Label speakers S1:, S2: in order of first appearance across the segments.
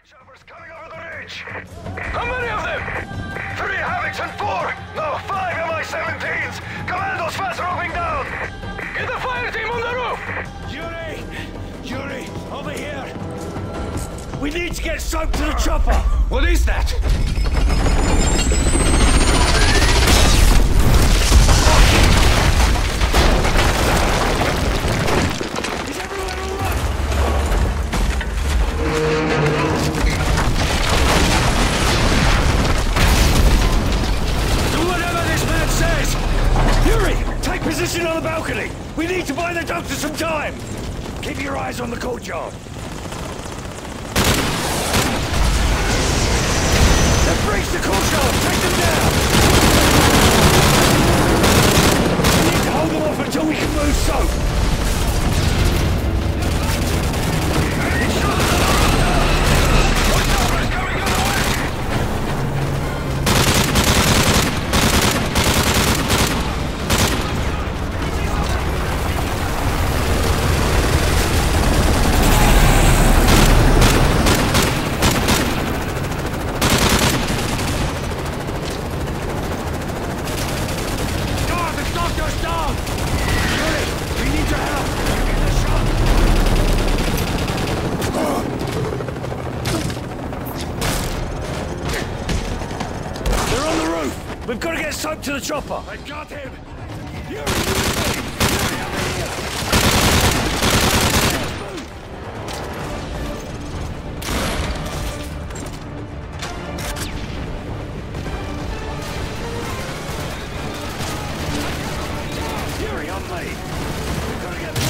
S1: Choppers coming over the ridge! How many of them? 3 Havocs and 4! No, 5 Mi-17s! Commandos fast roping down! Get the fire team on the roof!
S2: Yuri, over here! We need to get soap to the chopper!
S1: What is that?
S2: Is everyone alright? Do whatever this man says! Yuri, take position on the balcony! We need to buy the doctor some time! Keep your eyes on the courtyard. They've breached the courtyard! Take them down! We need to hold them off until we can move soap! We've got to get soap to the chopper!
S1: I got him!
S2: Yuri, on me! We've got to get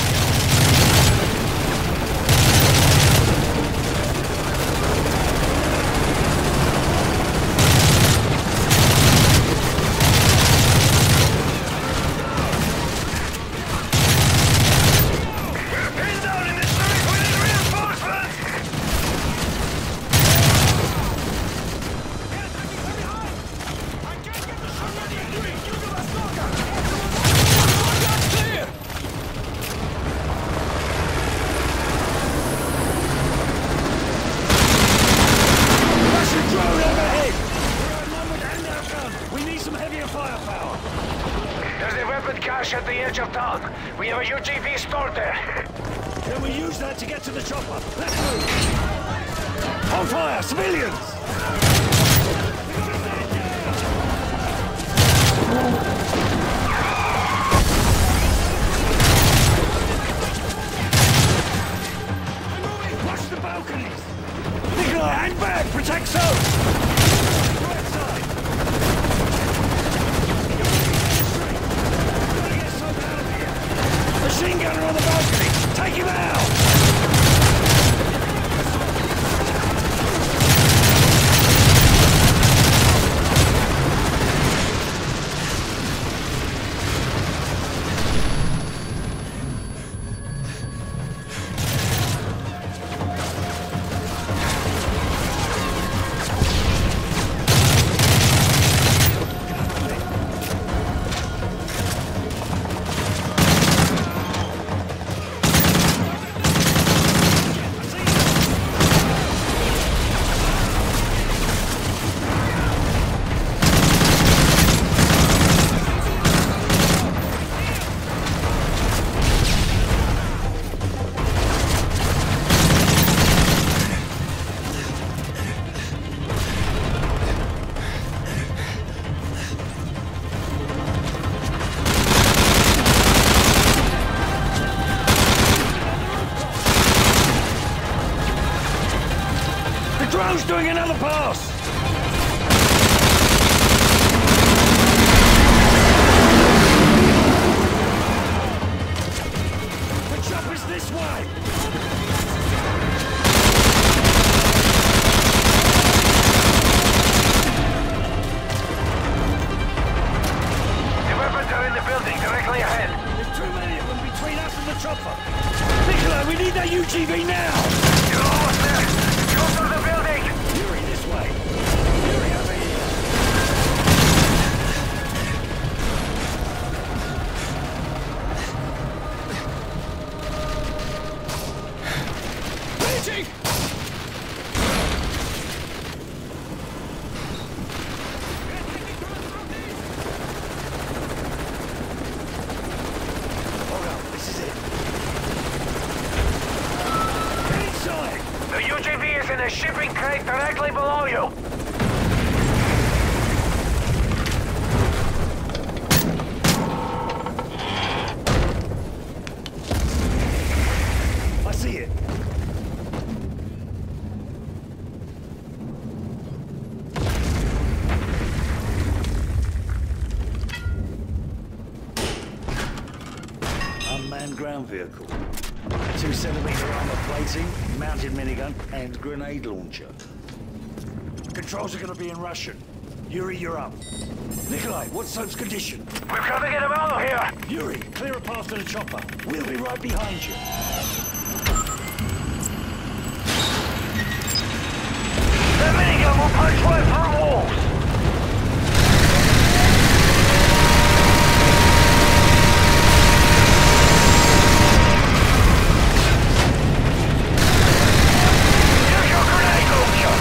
S2: firepower!
S1: There's a weapon cache at the edge of town. We have a UGV stored there.
S2: Can we use that to get to the chopper? Let's move! On fire! Civilians! Watch the balconies! Nikolai, hang back! Protect Soap! Right side! Machine gunner on the balcony! Take him out! Drone's doing another pass! The chopper's this way!
S1: The weapons are in the building, directly ahead.
S2: There's too many of them between us and the chopper! Nikolai, we need that UGV now!
S1: You're almost there! Go through the building!
S2: Yuri, this way!
S1: in a shipping crate directly below you.
S2: I see it. Unmanned ground vehicle. 2-centimeter armor plating, mounted minigun, and grenade launcher. Controls are gonna be in Russian. Yuri, you're up. Nikolai, what's Soap's condition?
S1: We've got to get him out of here!
S2: Yuri, clear a path to the chopper. We'll be right behind you.
S1: The minigun will punch right through walls! Use your grenade launcher!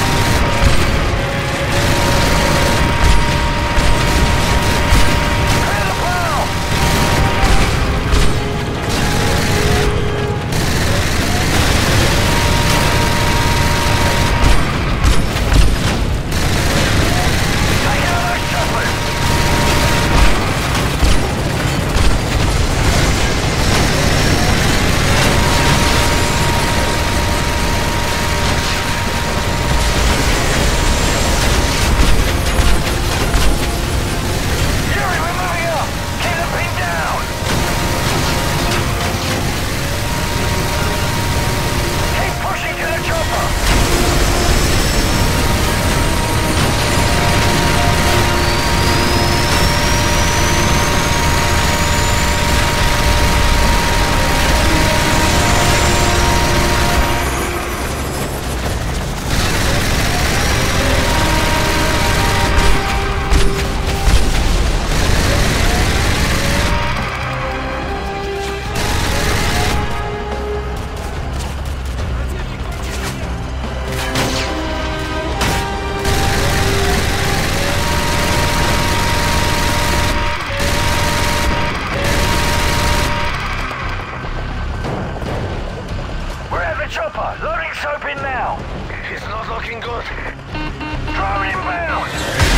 S1: Clear the plow! Take out those choppers! Yuri, we're moving up! Keep the pin down! Keep pushing to the chopper! We're at the chopper! Loading Soap in now! It's not looking good. Drone inbound!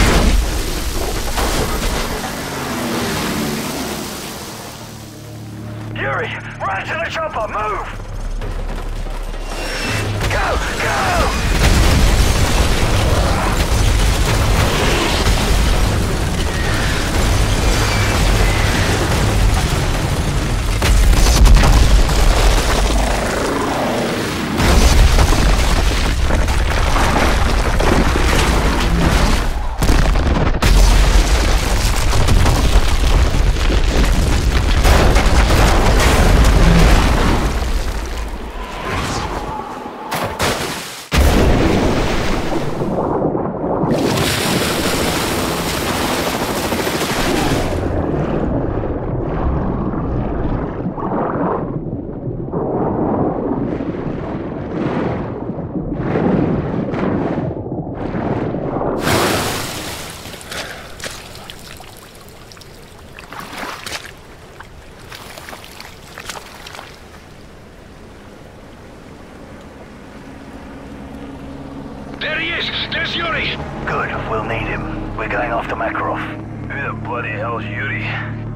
S1: Yuri, run to the chopper! Move! Go! Go! There he is! There's Yuri! Good, we'll need him. We're going after Makarov. Who the bloody hell's Yuri?